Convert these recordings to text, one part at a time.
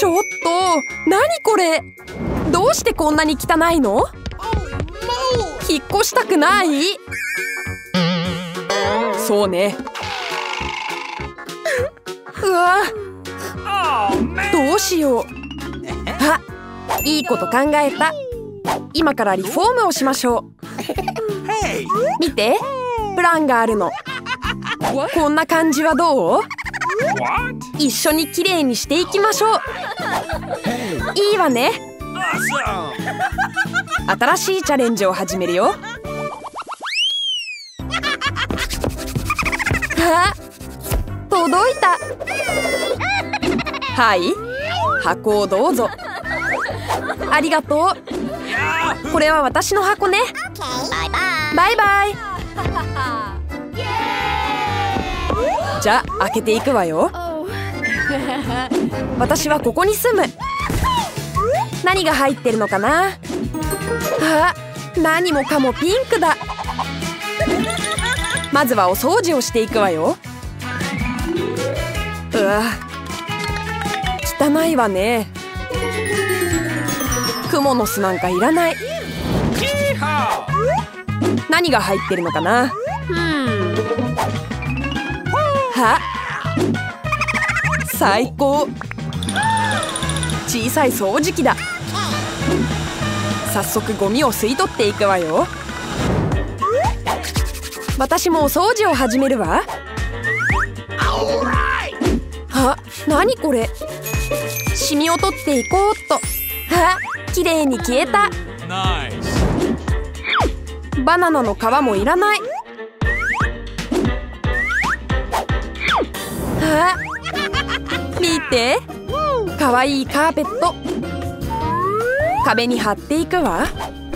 ちょっと、何これ。どうしてこんなに汚いの？引っ越したくない？そうね。うわ、どうしよう。あ、いいこと考えた。今からリフォームをしましょう。見て、プランがあるの。こんな感じはどう？一緒にきれいにしていきましょう。いいわね。新しいチャレンジを始めるよ。あ、届いた。はい、箱をどうぞ。ありがとう。これは私の箱ね。バイバイ。じゃあ開けていくわよ。私はここに住む。何が入ってるのかな。あ、何もかもピンクだ。まずはお掃除をしていくわよ。うわ、汚いわね。クモの巣なんかいらない。何が入ってるのかな。は、最高。小さい掃除機だ。早速ゴミを吸い取っていくわよ。私もお掃除を始めるわ。あ、何これ。シミを取っていこうっと。あ、きれいに消えた。バナナの皮もいらない。あ、見て、かわいいカーペット。壁に貼っていくわ。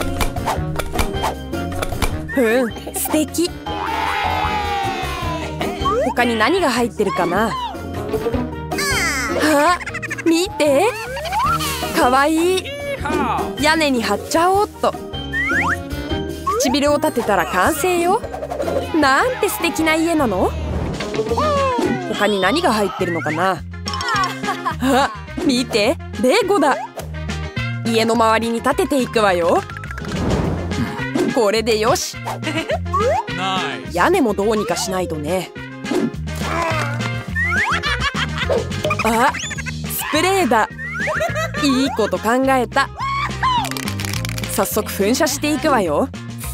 素敵。他に何が入ってるかな。あ、見て、かわいい。屋根に貼っちゃおうっと。唇を立てたら完成よ。なんて素敵な家なの。他に何が入ってるのかな。あ、見て、レゴだ。家の周りに立てていくわよ。これでよし。屋根もどうにかしないとね。あ、スプレーだ。いいこと考えた。早速噴射していくわよ。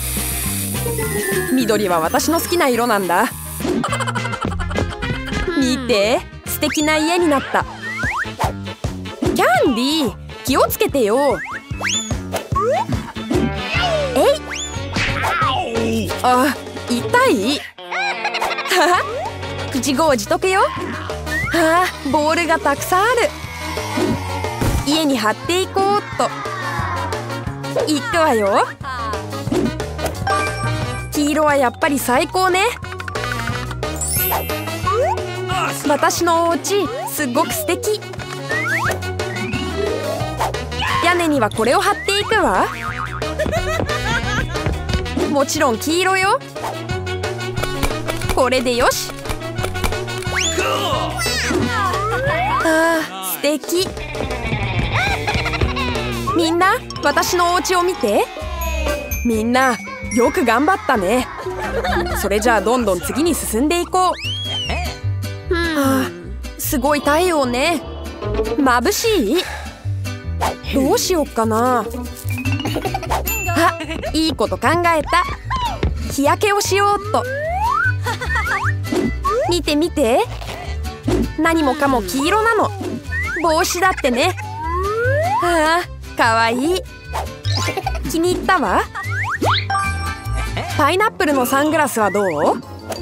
緑は私の好きな色なんだ。見て、素敵な家になった。キャンディー、気をつけてよ。えい。あ、痛い。はは、自業自得よ。はあ、ボールがたくさんある。家に貼っていこうっと。いくわよ。黄色はやっぱり最高ね。私のお家すっごく素敵。屋根にはこれを貼っていくわ。もちろん黄色よ。これでよし。あー、素敵。みんな、私のお家を見て。みんなよく頑張ったね。それじゃあどんどん次に進んでいこう。あ、すごい太陽ね。眩しい。どうしよっかな。あ、いいこと考えた。日焼けをしようっと。見て見て、何もかも黄色なの。帽子だってね。ああ、かわいい。気に入ったわ。パイナップルのサングラスはどう？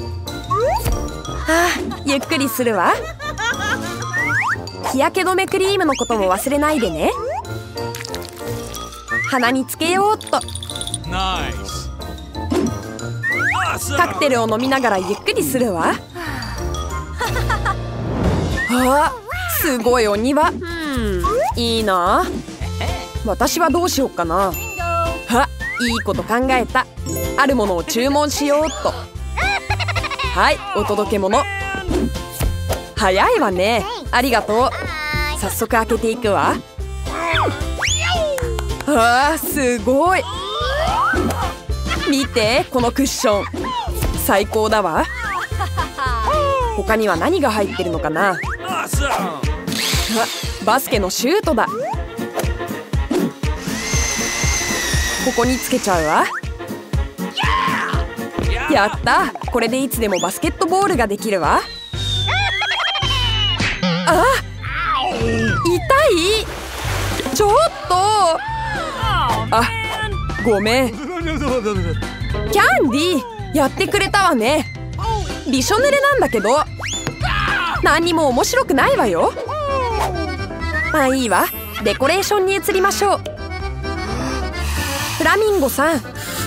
あ、ゆっくりするわ。日焼け止めクリームのことも忘れないでね。鼻につけようっと。カクテルを飲みながらゆっくりするわ。あ、すごいお庭。いいな。私はどうしようかな。あ、いいこと考えた。あるものを注文しようっと。はい、お届け物。早いわね。ありがとう。 早速開けていくわ。あー、すごい。見て、このクッション最高だわ。他には何が入ってるのかな。あ、バスケのシュートだ。ここにつけちゃうわ。やった。これでいつでもバスケットボールができるわ。あ、痛い。ちょっと。あ、ごめん。キャンディー、やってくれたわね。びしょ濡れなんだけど何にも面白くないわよ。まあいいわ。デコレーションに移りましょう。フラミンゴさん、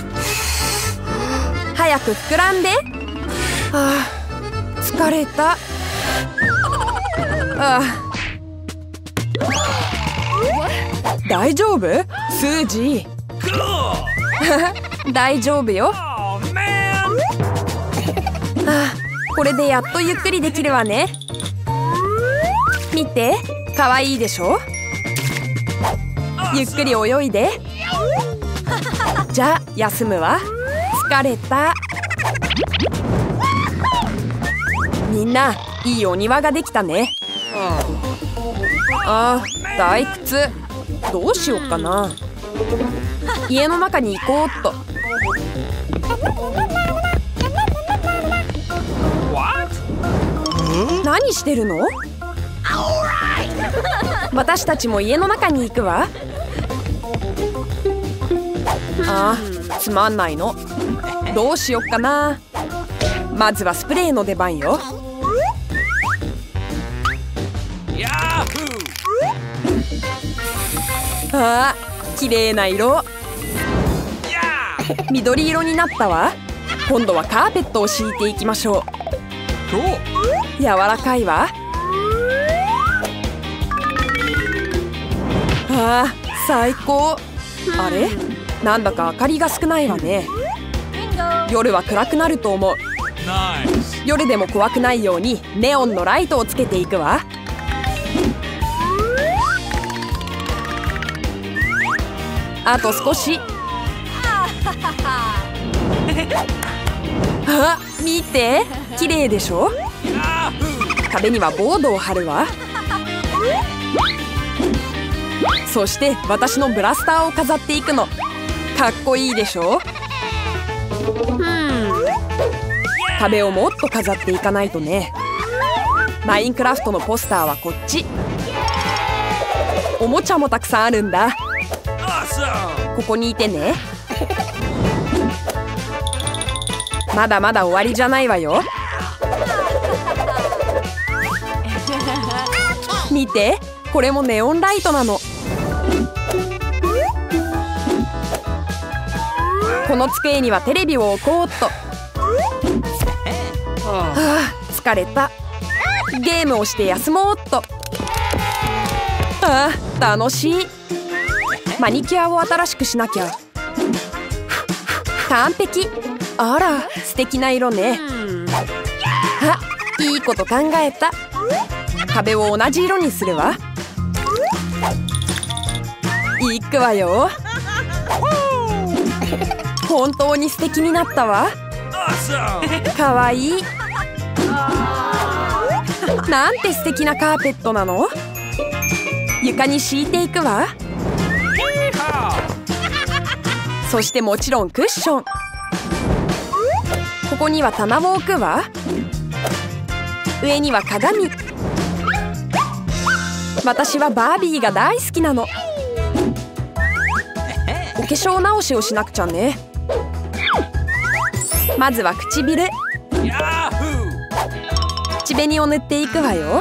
早く膨らんで。あー、疲れた。あー、大丈夫？スージー大丈夫よ。あ、これでやっとゆっくりできるわね。見て、かわいいでしょ。ゆっくり泳いで。じゃあ休むわ。疲れた。みんないいお庭ができたね。あー、退屈。どうしようかな。家の中に行こうっと。何してるの？私たちも家の中に行くわ。あー、つまんないの。どうしよっかな。まずはスプレーの出番よ。あー、綺麗な色。緑色になったわ。今度はカーペットを敷いていきましょう。柔らかいわ。あー、最高。あれ、なんだか明かりが少ないわね。夜は暗くなると思う。夜でも怖くないようにネオンのライトをつけていくわ。あと少し。あ、見て、綺麗でしょ。壁にはボードを貼るわ。そして私のブラスターを飾っていくの。かっこいいでしょ。壁をもっと飾っていかないとね。マインクラフトのポスターはこっち。おもちゃもたくさんあるんだ。ここにいてね。まだまだ終わりじゃないわよ。見て、これもネオンライトなの。この机にはテレビを置こうっと。はあ、疲れた。ゲームをして休もうっと。ああ、楽しい。マニキュアを新しくしなきゃ。完璧。あら、素敵な色ね。あ、いいこと考えた。壁を同じ色にするわ。いくわよ。本当に素敵になったわ。かわいい。なんて素敵なカーペットなの。床に敷いていくわ。そしてもちろんクッション。ここには棚を置くわ。上には鏡。私はバービーが大好きなの。お化粧直しをしなくちゃね。まずは唇。口紅を塗っていくわよ。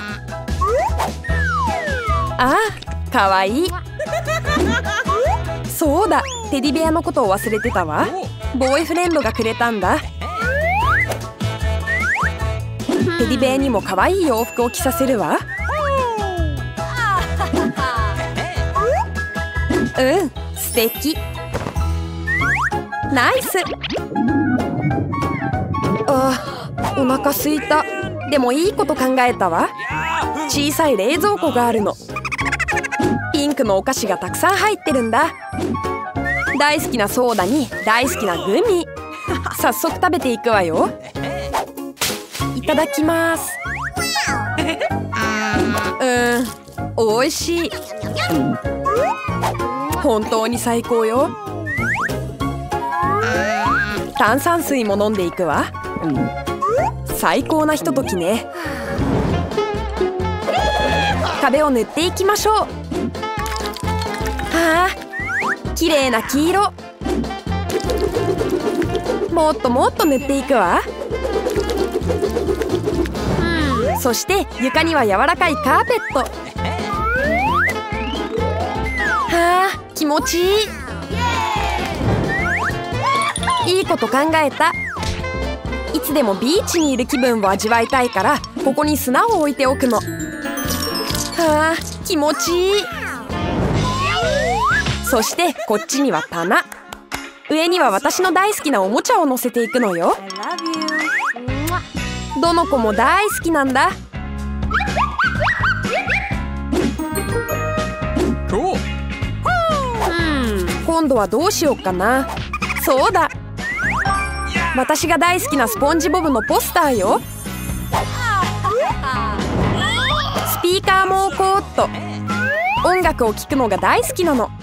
ああ、かわいい。そうだ、テディベアのことを忘れてたわ。ボーイフレンドがくれたんだ。テディベアにも可愛い洋服を着させるわ。うん、素敵。ナイス。ああ、お腹すいた。でもいいこと考えたわ。 小さい冷蔵庫があるの。ピンクのお菓子がたくさん入ってるんだ。大好きなソーダに大好きなグミ。早速食べていくわよ。いただきます。おいしい。本当に最高よ。炭酸水も飲んでいくわ。最高なひとときね。壁を塗っていきましょう。あー、綺麗な黄色。もっともっと塗っていくわ。そして床には柔らかいカーペット。はあ、気持ちいい。いいこと考えた。いつでもビーチにいる気分を味わいたいから、ここに砂を置いておくの。はあ、気持ちいい。そしてこっちには棚。上には私の大好きなおもちゃを乗せていくのよ。どの子も大好きなんだ。今度はどうしようかな。そうだ、私が大好きなスポンジボブのポスターよ。スピーカーも置こうっと。音楽を聴くのが大好きなの。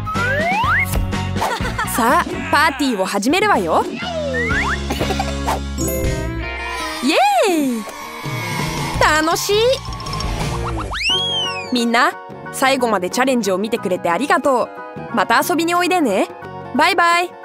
さあ、パーティーを始めるわよ。イエーイ！楽しい！みんな、最後までチャレンジを見てくれてありがとう。また遊びにおいでね。バイバイ。